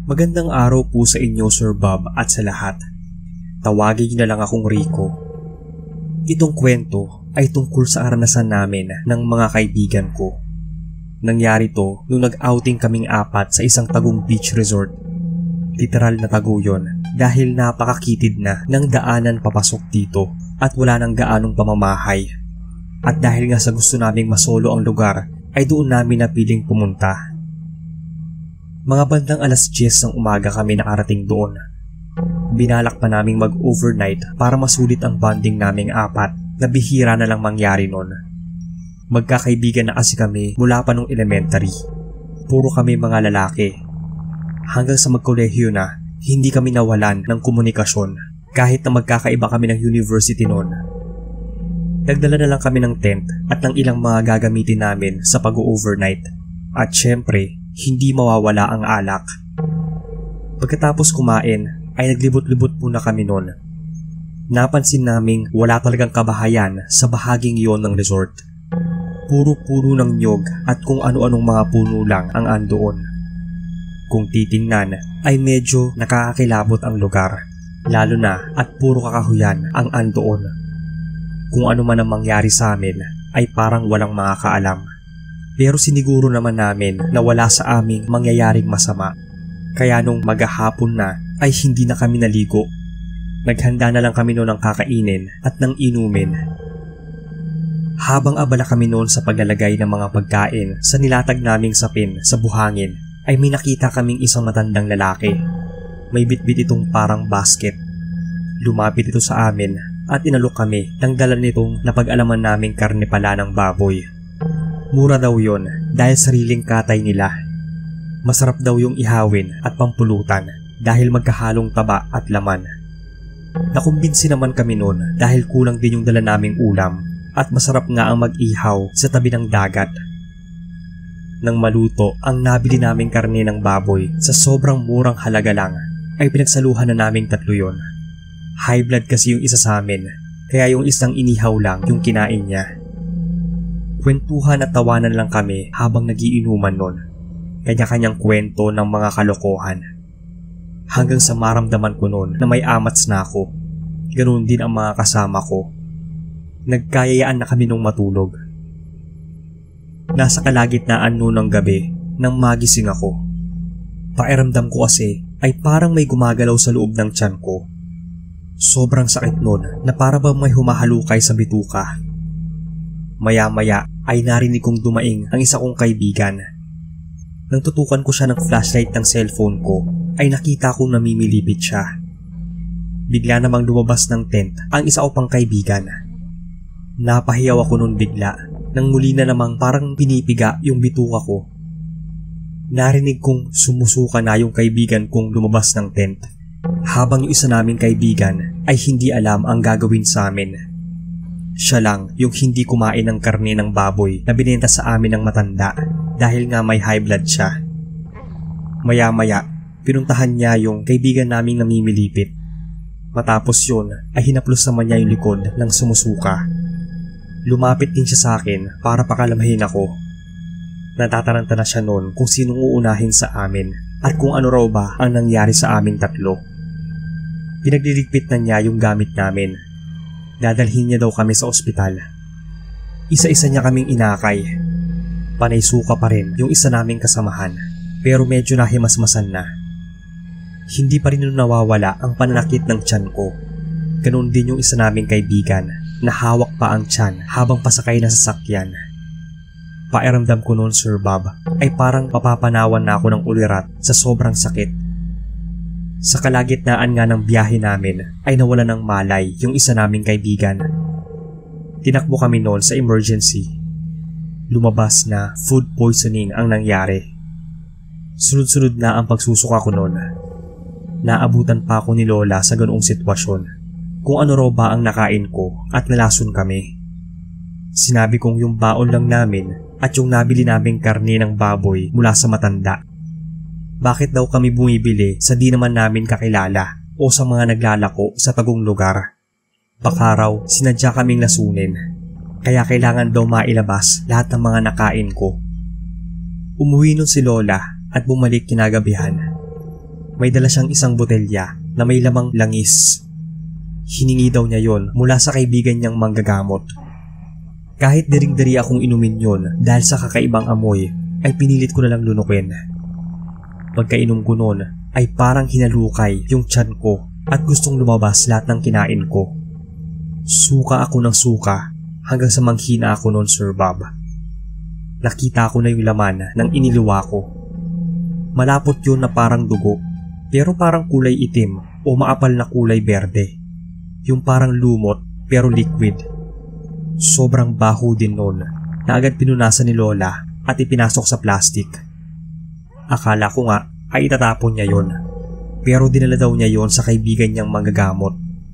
Magandang araw po sa inyo Sir Bob at sa lahat. Tawagin niyo na lang akong Rico. Itong kwento ay tungkol sa karanasan namin ng mga kaibigan ko. Nangyari to nung nag-outing kaming 4 sa isang tagong beach resort. Literal na tago yun dahil napakakitid na ng daanan papasok dito at wala nang gaanong pamamahay. At dahil nga sa gusto naming masolo ang lugar ay doon namin napiling pumunta. Mga bandang 10:00 ng umaga kami nakarating doon. Binalak pa naming mag-overnight para masulit ang bonding naming 4 na bihira na lang mangyari nun. Magkakaibigan na kasi kami mula pa nung elementary. Puro kami mga lalaki. Hanggang sa magkolehiyo na, hindi kami nawalan ng komunikasyon kahit na magkakaiba kami ng university nun. Nagdala na lang kami ng tent at ng ilang mga gagamitin namin sa pag-overnight. At syempre, hindi mawawala ang alak. Pagkatapos kumain ay naglibot-libot muna kami noon. Napansin naming wala talagang kabahayan sa bahaging iyon ng resort. Puro-puro ng nyog at kung ano-anong mga puno lang ang andoon. Kung titingnan ay medyo nakakakilabot ang lugar, lalo na at puro kakahuyan ang andoon. Kung ano man ang mangyari sa amin ay parang walang makakaalam. Pero siniguro naman namin na wala sa aming mangyayaring masama. Kaya nung maghahapon na ay hindi na kami naligo. Naghanda na lang kami noon ng kakainin at ng inumin. Habang abala kami noon sa paglalagay ng mga pagkain sa nilatag naming sapin sa buhangin ay may nakita kaming isang matandang lalaki. May bitbit itong parang basket. Lumapit ito sa amin at inalok kami ng dala nitong napag-alaman naming karne pala ng baboy. Mura daw yon dahil sariling katay nila. Masarap daw yung ihawin at pampulutan dahil magkahalong taba at laman. Nakumbinsi naman kami noon dahil kulang din yung dala naming ulam at masarap nga ang mag-ihaw sa tabi ng dagat. Nang maluto ang nabili naming karne ng baboy sa sobrang murang halaga lang ay pinagsaluhan na naming 3 yon. High blood kasi yung isa sa amin kaya yung isang inihaw lang yung kinain niya. Kwentuhan at tawanan lang kami habang nagiinuman nun. Kanya-kanyang kwento ng mga kalokohan. Hanggang sa maramdaman ko nun na may amats na ako. Ganoon din ang mga kasama ko. Nagkayayaan na kami nung matulog. Nasa kalagitnaan noon ng gabi nang magising ako. Pakiramdam ko kasi ay parang may gumagalaw sa loob ng tiyan ko. Sobrang sakit nun na para bang may humahalukay sa bituka. Maya-maya ay narinig kong dumaing ang isa kong kaibigan. Nang tutukan ko siya ng flashlight ng cellphone ko ay nakita kong namimilipit siya. Bigla namang lumabas ng tent ang isa ko pang kaibigan. Napahiyaw ako nun bigla nang muli na namang parang pinipiga yung bituka ko. Narinig kong sumusuka na yung kaibigan kong lumabas ng tent habang yung isa naming kaibigan ay hindi alam ang gagawin sa amin. Siya lang yung hindi kumain ng karne ng baboy na binenta sa amin ng matanda dahil nga may high blood siya. Maya-maya, pinuntahan niya yung kaibigan naming namimilipit. Matapos yun ay hinaplos naman niya yung likod ng sumusuka. Lumapit din siya sa akin para pakalamahin ako. Natataranta na siya noon kung sinong uunahin sa amin at kung ano raw ba ang nangyari sa aming 3. Pinagliligpit na niya yung gamit namin. Dadalhin niya daw kami sa ospital. Isa-isa niya kaming inakay. Panay suka pa rin yung isa naming kasamahan pero medyo nahimasmasan na. Hindi pa rin nawawala ang pananakit ng tiyan ko. Ganoon din yung isa naming kaibigan na hawak pa ang tiyan habang pasakay na sa sakyan. Pakiramdam ko noon Sir Bob ay parang papapanawan na ako ng ulirat sa sobrang sakit. Sa kalagitnaan nga ng biyahe namin ay nawala ng malay yung isa naming kaibigan. Tinakbo kami noon sa emergency. Lumabas na food poisoning ang nangyari. Sunod-sunod na ang pagsusuka ko noon. Naabutan pa ako ni Lola sa ganoong sitwasyon. Kung ano raw ba ang nakain ko at nalason kami. Sinabi kong yung baon lang namin at yung nabili naming karne ng baboy mula sa matanda. Bakit daw kami bumibili sa di naman namin kakilala o sa mga naglalako sa tagong lugar? Baka raw sinadya kaming lasunin, kaya kailangan daw mailabas lahat ng mga nakain ko. Umuwi nun si Lola at bumalik kinagabihan. may dala siyang isang botelya na may lamang langis. Hiningi daw niya yon mula sa kaibigan niyang manggagamot. Kahit diring-diri akong inumin yon dahil sa kakaibang amoy, ay pinilit ko na lang lunukin. Pagkainom ko noon ay parang hinalukay yung tiyan ko at gustong lumabas lahat ng kinain ko. Suka ako ng suka hanggang sa manghina ako noon, Sir Bob. Nakita ko na yung laman ng iniluwa ko. Malapot yun na parang dugo, pero parang kulay itim o maapal na kulay berde. Yung parang lumot pero liquid. Sobrang baho din noon na agad pinunasan ni Lola at ipinasok sa plastic. Akala ko nga ay itatapon niya yon, pero dinala daw niya yon sa kaibigan niyang manggagamot.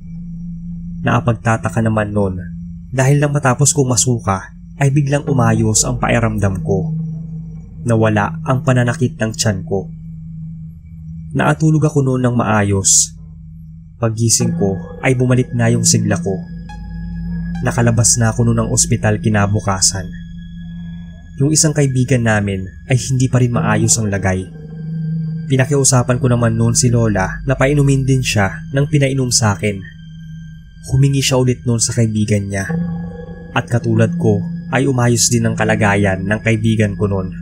Naapagtataka naman noon dahil lang matapos kong masuka ay biglang umayos ang pakiramdam ko. Nawala ang pananakit ng tiyan ko. Naatulog ako noon ng maayos. Paggising ko ay bumalik na yung sigla ko. Nakalabas na ako noon ng ospital kinabukasan. Yung isang kaibigan namin ay hindi pa rin maayos ang lagay. Pinakiusapan ko naman noon si Lola na painumin din siya ng pinainom sa akin. Humingi siya ulit noon sa kaibigan niya. At katulad ko ay umayos din ang kalagayan ng kaibigan ko noon.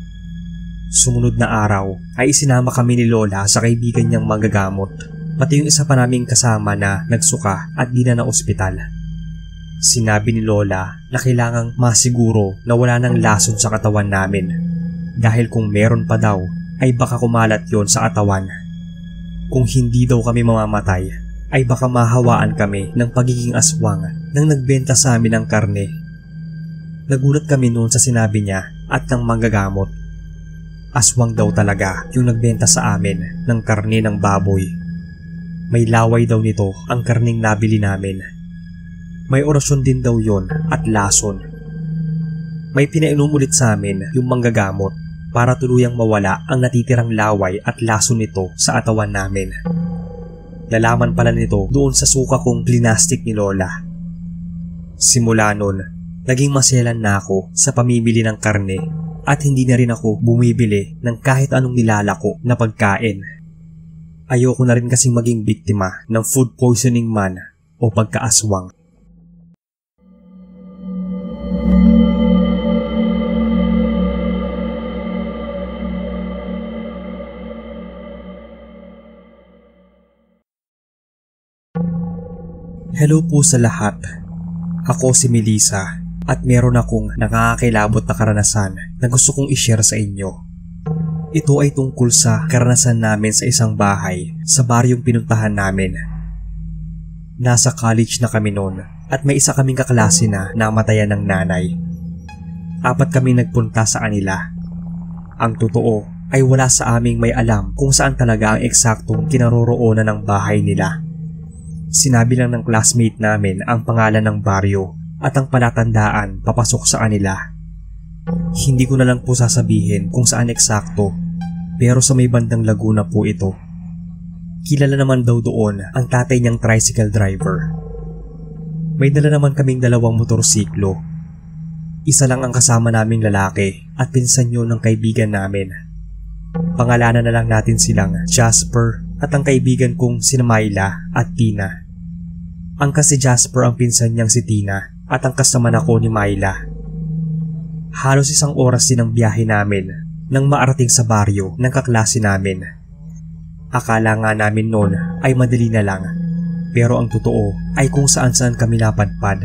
Sumunod na araw ay isinama kami ni Lola sa kaibigan niyang manggagamot, pati yung isa pa naming kasama na nagsuka at di na ospital. Sinabi ni Lola na kailangang masiguro na wala nang lason sa katawan namin dahil kung meron pa daw ay baka kumalat yon sa katawan. Kung hindi daw kami mamamatay ay baka mahawaan kami ng pagiging aswang nang nagbenta sa amin ng karne. Nagulat kami noon sa sinabi niya at ng manggagamot. Aswang daw talaga yung nagbenta sa amin ng karne ng baboy. May laway daw nito ang karneng nabili namin. May orasyon din daw yon at lason. May pinainom ulit sa amin yung manggagamot para tuluyang mawala ang natitirang laway at lason nito sa atawan namin. Nalaman pala nito doon sa suka kong plinastik ni Lola. Simula nun, naging maselan na ako sa pamimili ng karne at hindi na rin ako bumibili ng kahit anong nilalako na pagkain. Ayoko na rin kasing maging biktima ng food poisoning man o pagkaaswang. Hello po sa lahat. Ako si Melissa at meron akong nakakakilabot na karanasan na gusto kong i-share sa inyo. Ito ay tungkol sa karanasan namin sa isang bahay sa baryong pinuntahan namin. Nasa college na kami noon at may isa kaming kaklase na namatayan ng nanay. 4 kami nagpunta sa kanila. Ang totoo ay wala sa aming may alam kung saan talaga ang eksaktong kinaroroonan ng bahay nila. Sinabi lang ng classmate namin ang pangalan ng baryo at ang palatandaan papasok sa kanila. Hindi ko na lang po sasabihin kung saan eksakto, pero sa may bandang Laguna po ito. Kilala naman daw doon ang tatay niyang tricycle driver. May dala naman kaming 2 motorsiklo. Isa lang ang kasama naming lalaki at pinsan yun ng kaibigan namin. Pangalanan na lang natin silang Jasper at ang kaibigan kong si Myla at Tina. Angkas si Jasper ang pinsan niyang si Tina at angkas naman ako ni Myla. Halos 1 oras din ang biyahe namin nang maarating sa baryo ng kaklase namin. Akala nga namin noon ay madali na lang, pero ang totoo ay kung saan-saan kami napadpad.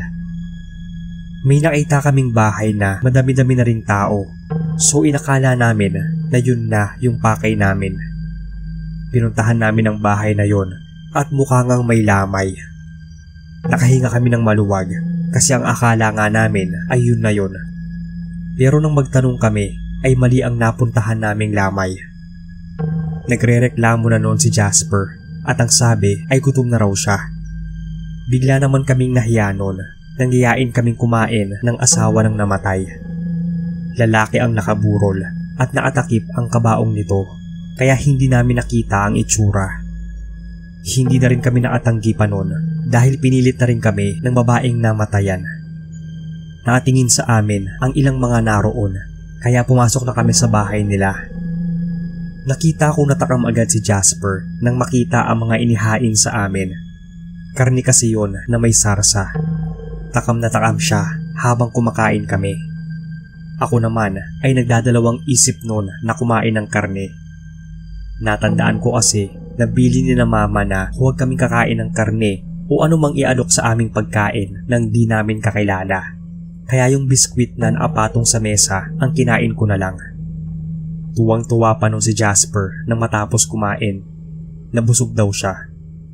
May nakita kaming bahay na madami-dami na ring tao, so inakala namin na yun na yung pakay namin. Pinuntahan namin ang bahay na yon at mukha ngang may lamay. Nakahinga kami ng maluwag kasi ang akala nga namin ay yun na yun. Pero nang magtanong kami ay mali ang napuntahan naming lamay. Nagrereklamo na noon si Jasper at ang sabi ay gutom na raw siya. Bigla naman kaming nahiya noon nang iyain kaming kumain ng asawa ng namatay. Lalaki ang nakaburol at nakatakip ang kabaong nito. Kaya hindi namin nakita ang itsura. Hindi na rin kami nakatanggi pa noon dahil pinilit na rin kami ng babaeng namatayan. Nakatingin sa amin ang ilang mga naroon kaya pumasok na kami sa bahay nila. Nakita kong natakam agad si Jasper nang makita ang mga inihain sa amin. Karni kasi yun na may sarsa. Takam na takam siya habang kumakain kami. Ako naman ay nagdadalawang isip noon na kumain ng karne. Natandaan ko kasi na bili ni na mama na huwag kaming kakain ng karne o anumang ialok sa aming pagkain nang di namin kakilala. Kaya yung biskwit na naapatong sa mesa ang kinain ko na lang. Tuwang-tuwa pa nun si Jasper nang matapos kumain. Nabusog daw siya.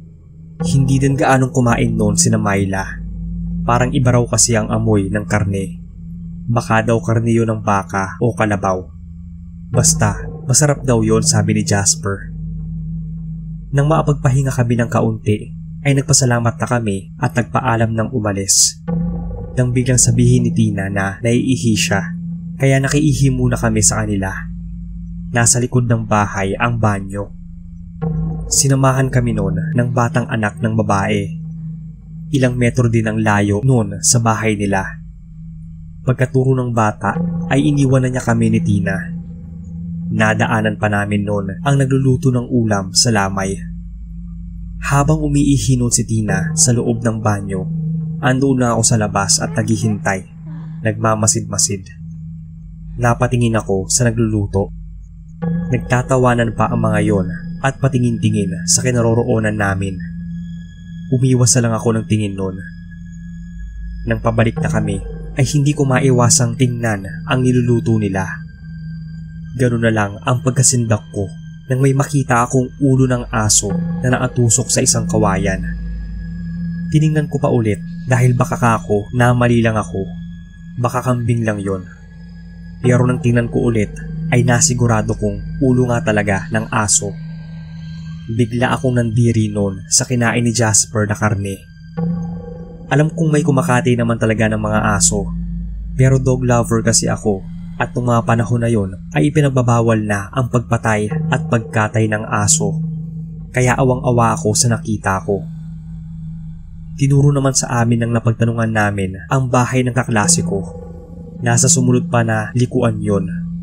Hindi din gaanong kumain noon sina Myla. Parang iba raw kasi ang amoy ng karne. Baka daw karne yun ng baka o kalabaw. Basta, masarap daw yon, sabi ni Jasper. Nang maapagpahinga kami ng kaunti, ay nagpasalamat na kami at nagpaalam ng umalis. Nang biglang sabihin ni Tina na naiihi siya, kaya nakiihi muna kami sa kanila. Nasa likod ng bahay ang banyo. Sinamahan kami noon ng batang anak ng babae. Ilang metro din ang layo noon sa bahay nila. Pagkaturo ng bata ay iniwan na niya kami ni Tina. Nadaanan pa namin noon ang nagluluto ng ulam sa lamay. Habang umiihi noon si Tina sa loob ng banyo, andoon na ako sa labas at naghihintay. Nagmamasid-masid. Napatingin ako sa nagluluto. Nagtatawanan pa ang mga yon at patingin-tingin sa kinaroroonan namin. Umiwas na lang ako ng tingin noon. Nang pabalik na kami ay hindi ko maiwasang tingnan ang niluluto nila. Ganun na lang ang pagkasindak ko nang may makita akong ulo ng aso na nakatusok sa isang kawayan. Tiningnan ko pa ulit dahil baka kako na mali lang ako. Baka kambing lang yon. Pero nang tingnan ko ulit ay nasigurado kong ulo nga talaga ng aso. Bigla akong nandiri noon sa kinain ni Jasper na karne. Alam kong may kumakati naman talaga ng mga aso, pero dog lover kasi ako at nung mga panahon na yon ay ipinagbabawal na ang pagpatay at pagkatay ng aso. Kaya awang-awa ako sa nakita ko. Tinuro naman sa amin ng napagtanungan namin ang bahay ng kaklase ko. Nasa sumunod pa na likuan yon.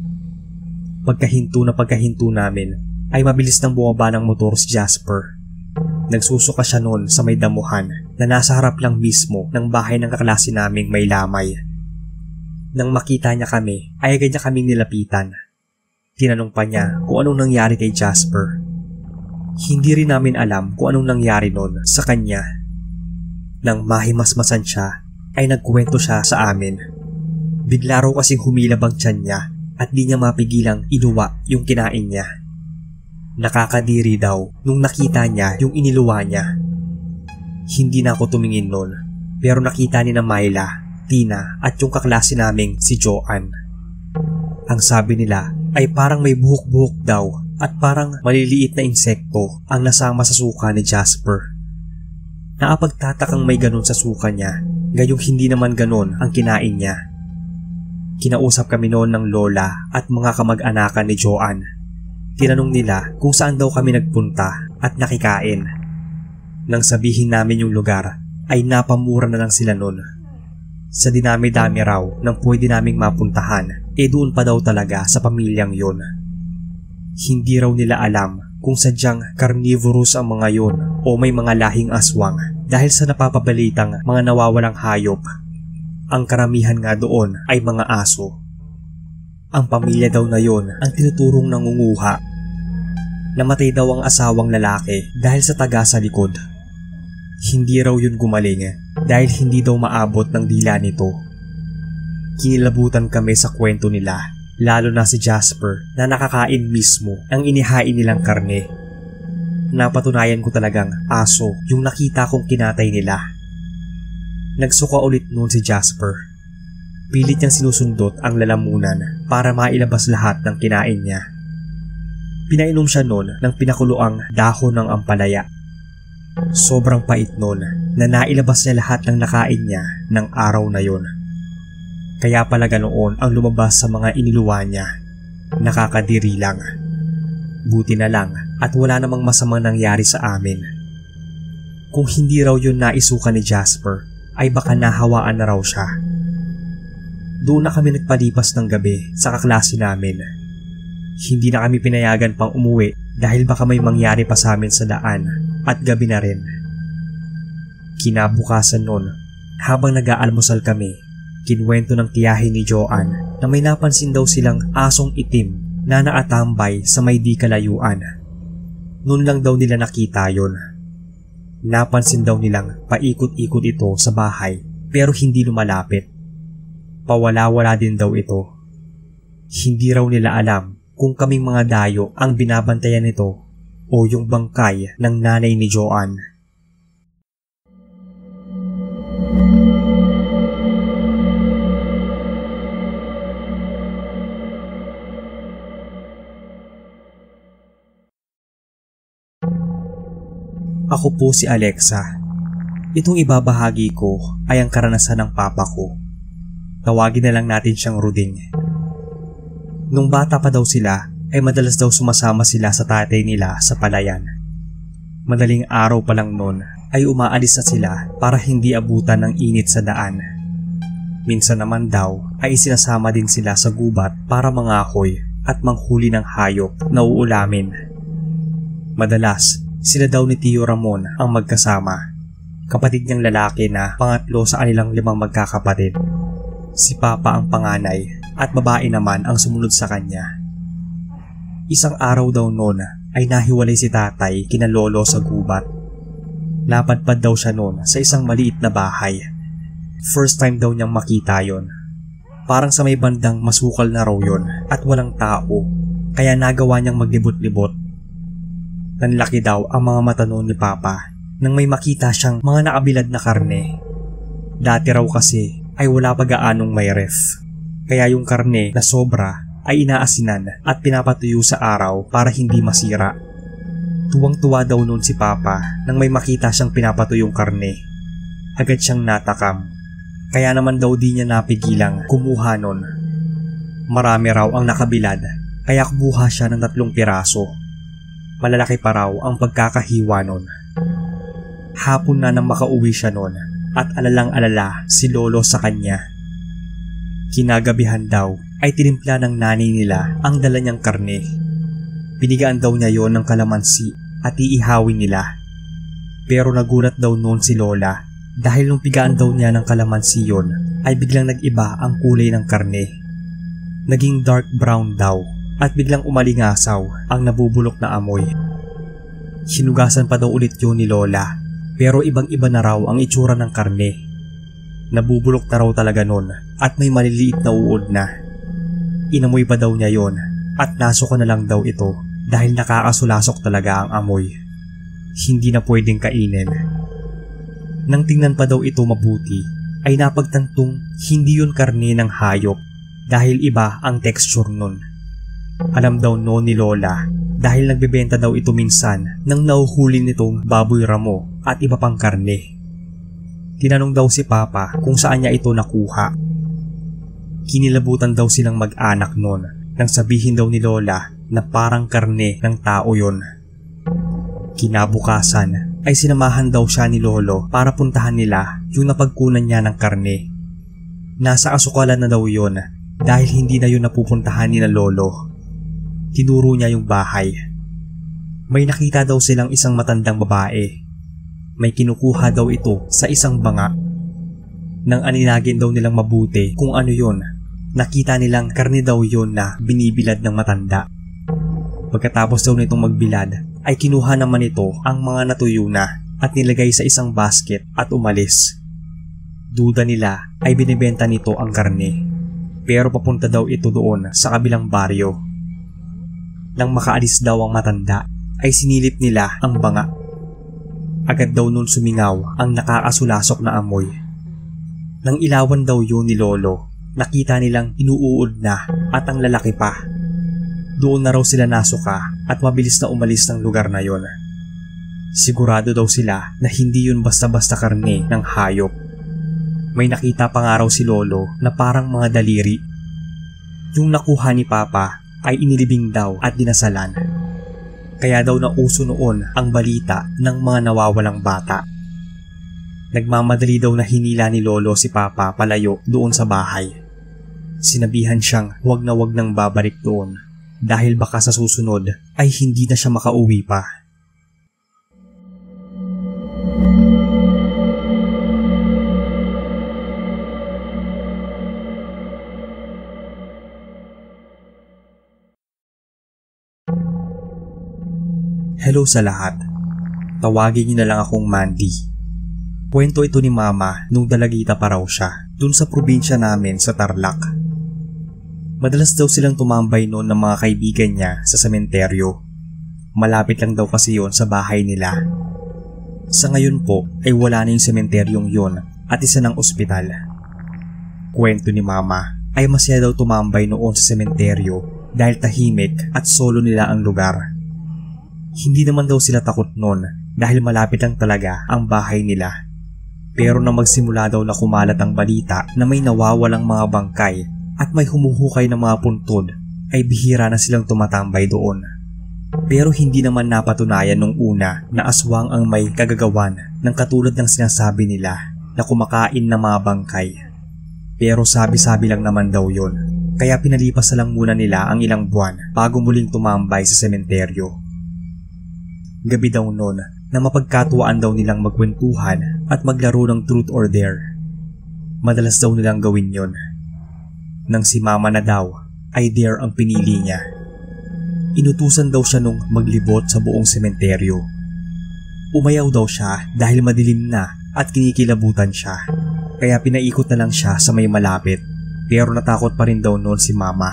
Pagkahinto namin ay mabilis nang bumaba ng motor si Jasper. Nagsusuka siya noon sa may damuhan na nasa harap lang mismo ng bahay ng kaklase naming may lamay. Nang makita niya kami ay agad niya kaming nilapitan. Tinanong pa niya kung anong nangyari kay Jasper. Hindi rin namin alam kung anong nangyari noon sa kanya. Nang mahimasmasan siya ay nagkwento siya sa amin. Bigla raw kasing humilab ang tiyan niya at di niya mapigilang inuwa yung kinain niya. Nakakadiri daw nung nakita niya yung iniluwa niya. Hindi na ako tumingin noon pero nakita ni na Myla, Tina at yung kaklase naming si Joanne. Ang sabi nila ay parang may buhok-buhok daw at parang maliliit na insekto ang nasama sa suka ni Jasper. Naapagtatakang may ganon sa suka niya, gayong hindi naman ganon ang kinain niya. Kinausap kami noon ng lola at mga kamag-anakan ni Joanne. Tinanong nila kung saan daw kami nagpunta at nakikain. Nang sabihin namin yung lugar ay napamura na lang sila noon. Sa dinami-dami raw ng pwede naming mapuntahan doon pa daw talaga sa pamilyang yon. Hindi raw nila alam kung sadyang carnivorous ang mga yon o may mga lahing aswang dahil sa napapabalitang mga nawawalang hayop. Ang karamihan nga doon ay mga aso. Ang pamilya daw na yon ang tinuturong nangunguha. Namatay daw ang asawang lalaki dahil sa taga sa likod. Hindi raw yun gumaling dahil hindi daw maabot ng dila nito. Kinilabutan kami sa kwento nila, lalo na si Jasper na nakakain mismo ang inihain nilang karne. Napatunayan ko talagang aso yung nakita kong kinatay nila. Nagsuka ulit noon si Jasper. Pilit niyang sinusundot ang lalamunan para mailabas lahat ng kinain niya. Pinainom siya noon ng pinakuloang dahon ng ampalaya. Sobrang pait noon na nailabas niya lahat ng nakain niya ng araw na yon. Kaya pala ganoon ang lumabas sa mga iniluwa niya. Nakakadiri lang. Buti na lang at wala namang masamang nangyari sa amin. Kung hindi raw yun naisuka ni Jasper, ay baka nahawaan na raw siya. Doon na kami nagpalipas ng gabi sa kaklase namin. Hindi na kami pinayagan pang umuwi dahil baka may mangyari pa sa amin sa daan at gabi na rin. Kinabukasan nun, habang nag-aalmusal kami, kinwento ng tiyahin ni Joanne na may napansin daw silang asong itim na nakatambay sa may di kalayuan. Noon lang daw nila nakita yon. Napansin daw nilang paikot-ikot ito sa bahay pero hindi lumalapit. Pawala-wala din daw ito. Hindi raw nila alam kung kaming mga dayo ang binabantayan nito o yung bangkay ng nanay ni Joanne. Ako po si Alexa. Itong ibabahagi ko ay ang karanasan ng papa ko. Tawagin na lang natin siyang Ruding. Nung bata pa daw sila ay madalas daw sumasama sila sa tatay nila sa palayan. Madaling araw pa lang noon ay umaalis na sila para hindi abutan ng init sa daan. Minsan naman daw ay isinasama din sila sa gubat para mangahoy at manghuli ng hayop na uulamin. Madalas sila daw ni Tio Ramon ang magkasama, kapatid niyang lalaki na pangatlo sa kanilang 5 magkakapatid. Si Papa ang panganay at babae naman ang sumunod sa kanya. Isang araw daw noon ay nahiwalay si tatay kina lolo sa gubat. Napadpad daw siya noon sa isang maliit na bahay. First time daw niyang makita yon. Parang sa may bandang masukal na raw yon at walang tao, kaya nagawa niyang maglibot-libot. Nanlaki daw ang mga mata noon ni Papa nang may makita siyang mga nakabilad na karne. Dati raw kasi ay wala pa gaanong may ref, kaya yung karne na sobra ay inaasinan at pinapatuyo sa araw para hindi masira. Tuwang-tuwa daw noon si Papa nang may makita siyang pinapatuyong karne. Agad siyang natakam, kaya naman daw di niya napigilang kumuha nun. Marami raw ang nakabilad, kaya kumuha siya ng 3 piraso. Malalaki pa raw ang pagkakahiwa nun. Hapon na nang makauwi siya nun at alalang-alala si lolo sa kanya. Kinagabihan daw ay tinimpla ng nanay nila ang dala niyang karne. Binigaan daw niya yon ng kalamansi at iihawin nila. Pero nagulat daw noon si Lola dahil nung pigaan daw niya ng kalamansi yon ay biglang nag-iba ang kulay ng karne. Naging dark brown daw at biglang umalingasaw ang nabubulok na amoy. Hinugasan pa daw ulit yun ni Lola pero ibang-iba na raw ang itsura ng karne. Nabubulok na raw talaga nun at may maliliit na uod na. Inamoy pa daw niya yon at nasuka na lang daw ito dahil nakakasulasok talaga ang amoy. Hindi na pwedeng kainin. Nang tingnan pa daw ito mabuti ay napagtantong hindi yun karne ng hayop dahil iba ang texture nun. Alam daw noon ni Lola dahil nagbebenta daw ito minsan nang nauhuli nitong baboy ramo at iba pang karne. Tinanong daw si Papa kung saan niya ito nakuha. Kinilabutan daw silang mag-anak noon nang sabihin daw ni Lola na parang karne ng tao yon. Kinabukasan ay sinamahan daw siya ni Lolo para puntahan nila yung napagkunan niya ng karne. Nasa asukalan na daw yon dahil hindi na yun napupuntahan ni na Lolo. Tinuro niya yung bahay. May nakita daw silang isang matandang babae. May kinukuha daw ito sa isang banga. Nang aninagin daw nilang mabuti kung ano yon, nakita nilang karne daw yon na binibilad ng matanda. Pagkatapos daw nitong magbilad ay kinuha naman ito ang mga natuyo na at nilagay sa isang basket at umalis. Duda nila ay binibenta nito ang karne, pero papunta daw ito doon sa kabilang baryo. Nang makaalis daw ang matanda ay sinilip nila ang banga. Agad daw nun sumingaw ang nakakasulasok na amoy. Nang ilawan daw yun ni Lolo, nakita nilang inuuod na at ang lalaki pa. Doon na raw sila nasuka at mabilis na umalis ng lugar na yon. Sigurado daw sila na hindi yun basta-basta karne ng hayop. May nakita pa nga raw si Lolo na parang mga daliri. Yung nakuha ni Papa ay inilibing daw at dinasalan. Kaya daw nauso noon ang balita ng mga nawawalang bata. Nagmamadali daw na hinila ni Lolo si Papa palayo doon sa bahay. Sinabihan siyang huwag na huwag nang babalik doon dahil baka sa susunod ay hindi na siya makauwi pa. Hello sa lahat. Tawagin niyo na lang akong Mandy. Kwento ito ni Mama nung dalagita pa raw siya dun sa probinsya namin sa Tarlac. Madalas daw silang tumambay noon ng mga kaibigan niya sa sementeryo. Malapit lang daw kasi yon sa bahay nila. Sa ngayon po ay wala na yung sementeryong yon at isa ng ospital. Kwento ni Mama ay masaya daw tumambay noon sa sementeryo dahil tahimik at solo nila ang lugar. Hindi naman daw sila takot noon dahil malapit lang talaga ang bahay nila. Pero nang magsimula daw na kumalat ang balita na may nawawalang mga bangkay at may humuhukay ng mga puntod, ay bihira na silang tumatambay doon. Pero hindi naman napatunayan nung una na aswang ang may kagagawan ng katulad ng sinasabi nila na kumakain ng mga bangkay. Pero sabi-sabi lang naman daw yon, kaya pinalipas na lang muna nila ang ilang buwan bago muling tumambay sa sementeryo. Gabi daw noon na mapagkatuwaan daw nilang magkwentuhan at maglaro ng truth or dare. Madalas daw nilang gawin yon. Nang si Mama na daw ay dare ang pinili niya. Inutusan daw siya nung maglibot sa buong sementeryo. Umayaw daw siya dahil madilim na at kinikilabutan siya. Kaya pinaikot na lang siya sa may malapit, pero natakot pa rin daw noon si Mama.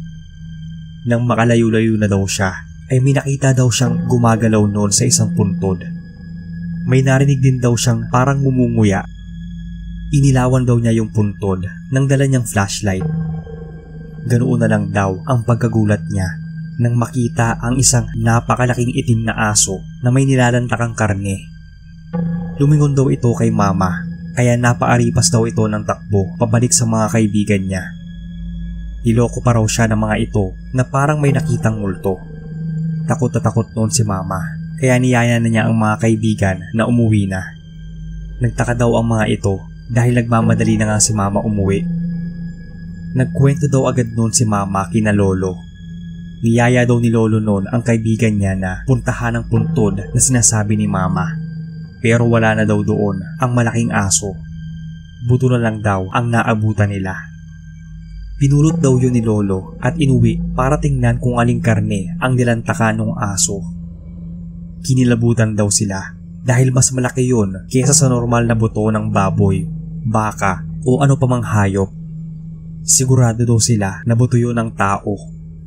Nang makalayo-layo na daw siya, ay may nakita daw siyang gumagalaw noon sa isang puntod. May narinig din daw siyang parang ngumunguya. Inilawan daw niya yung puntod nang dala niyang flashlight. Ganoon na lang daw ang pagkagulat niya nang makita ang isang napakalaking itim na aso na may nilalantakang karne. Lumingon daw ito kay Mama, kaya napaaripas daw ito ng takbo pabalik sa mga kaibigan niya. Niloko pa raw siya ng mga ito na parang may nakitang multo. Takot na takot noon si Mama, kaya niyaya na niya ang mga kaibigan na umuwi na. Nagtaka daw ang mga ito dahil nagmamadali na nga si Mama umuwi. Nagkwento daw agad noon si Mama kina Lolo. Niyaya daw ni Lolo noon ang kaibigan niya na puntahan ang puntod na sinasabi ni Mama. Pero wala na daw doon ang malaking aso. Buto na lang daw ang naabutan nila. Pinulot daw yun ni Lolo at inuwi para tingnan kung aling karne ang nilantakan ng aso. Kinilabutan daw sila dahil mas malaki yun kaysa sa normal na buto ng baboy, baka o ano pa mang hayop. Sigurado daw sila na buto yun ng tao.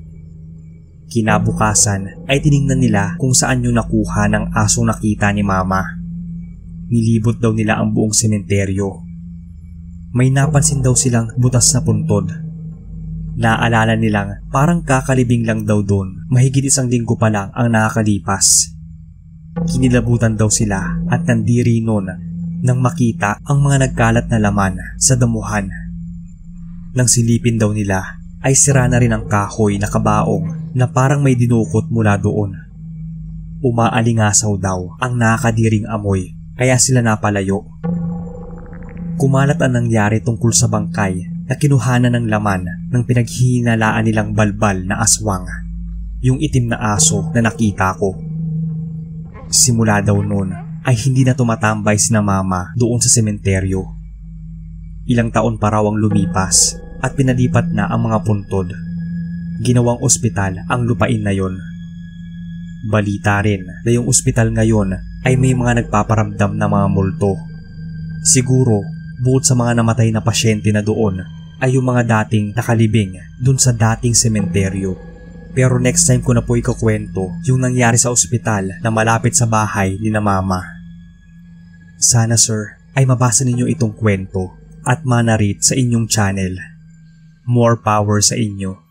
Kinabukasan ay tiningnan nila kung saan yun nakuha ng asong nakita ni Mama. Nilibot daw nila ang buong sementeryo. May napansin daw silang butas na puntod. Naalala nilang parang kakalibing lang daw doon, mahigit 1 linggo pa lang ang nakakalipas. Kinilabutan daw sila at nandiri noon nang makita ang mga nagkalat na laman sa damuhan. Nang silipin daw nila ay sira na rin ang kahoy na kabaong na parang may dinukot mula doon. Umaalingasaw daw ang nakakadiring amoy kaya sila napalayo. Kumalat ang nangyari tungkol sa bangkay na kinuhanan ng laman ng pinaghihinalaan nilang balbal na aswang, yung itim na aso na nakita ko. Simula daw noon ay hindi na tumatambay sina Mama doon sa sementeryo. Ilang taon pa raw ang lumipas at pinalipat na ang mga puntod. Ginawang ospital ang lupain na yon. Balita rin na yung ospital ngayon ay may mga nagpaparamdam na mga multo. Siguro bukod sa mga namatay na pasyente na doon ay yung mga dating nakalibing doon sa dating sementeryo. Pero next time ko na po ikukwento yung nangyari sa ospital na malapit sa bahay ni na Mama. Sana sir ay mabasa ninyo itong kwento at manarit sa inyong channel. More power sa inyo.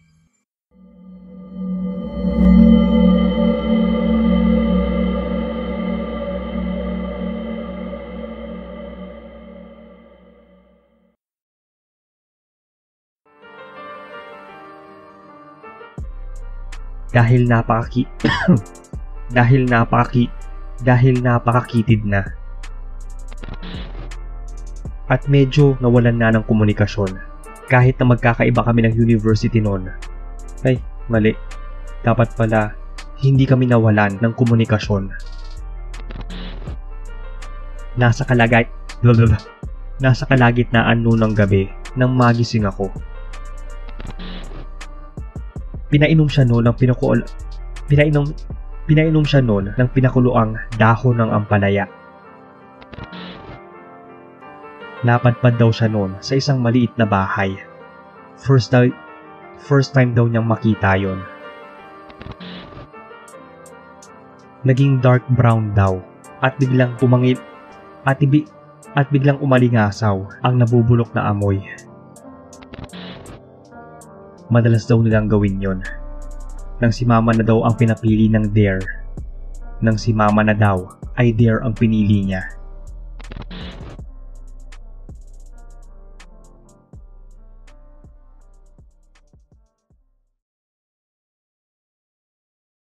Dahil napakakitid na. At medyo nawalan na ng komunikasyon kahit na magkakaiba kami ng university noon. Ay, Mali. Dapat pala, hindi kami nawalan ng komunikasyon. Nasa kalagitnaan noon ng gabi nang magising ako. Pinainom siya noon ng pinakuluang dahon ng ampalaya. Napadpad daw siya noon sa isang maliit na bahay. First time daw niyang makita yon. Naging dark brown daw at biglang umalingasaw ang nabubulok na amoy. Madalas daw nilang gawin yon. Nang si mama na daw ang pinapili ng dare. Nang si mama na daw ay dare ang pinili niya.